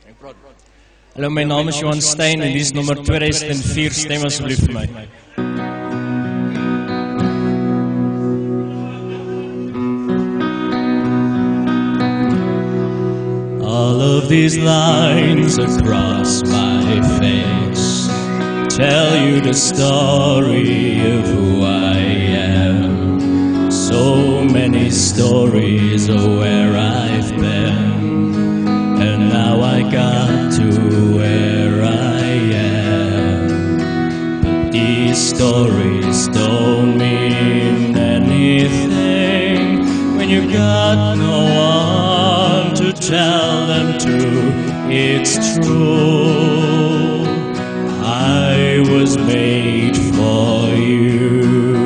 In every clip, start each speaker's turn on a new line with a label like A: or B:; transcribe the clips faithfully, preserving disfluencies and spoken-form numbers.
A: Hallo, my naam is Johan Stein en dis nommer two thousand four, stem asseblief vir my. All of these lines across my face tell you the story of who I am. So many stories of where I've been, and now I got to where I am. But these stories don't mean anything when you got no one to tell them to. It's true, I was made for you.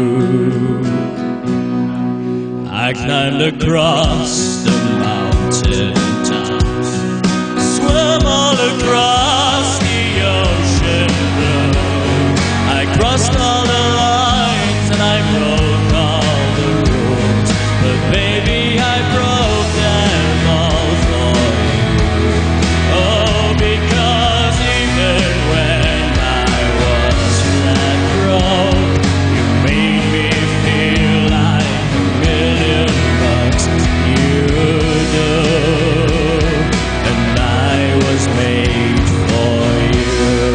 A: I climbed across the mountain tops, swam all across the ocean blue. I crossed all the lines and I broke all the rules, but baby, I broke them all for you. Oh, because even when I was flat broke, you made me feel like a million bucks. You do, and I was made for you.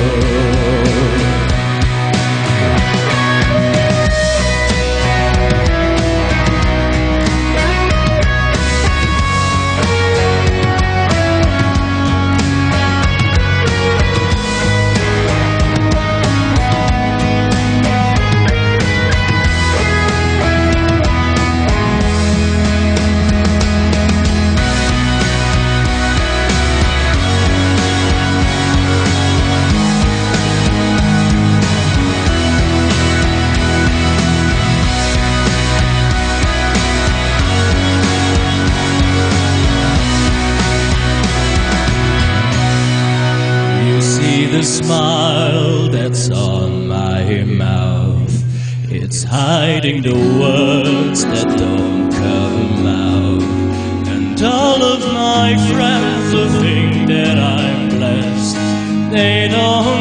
A: The smile that's on my mouth, it's hiding the words that don't come out. And all of my friends who think that I'm blessed, they don't